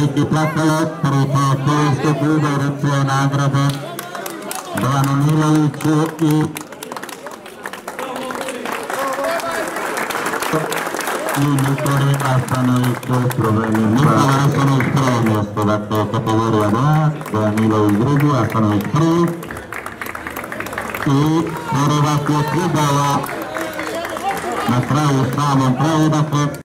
Ricky Placcolo per il questo club Erezione Agrate Brano Milovic i migliori Astanovic Sloveni. Astanovic premio dakle kategorija 2 Milovic drugi, Astanovic prvi i Borovac je klubova na kraju, samom kraju, dakle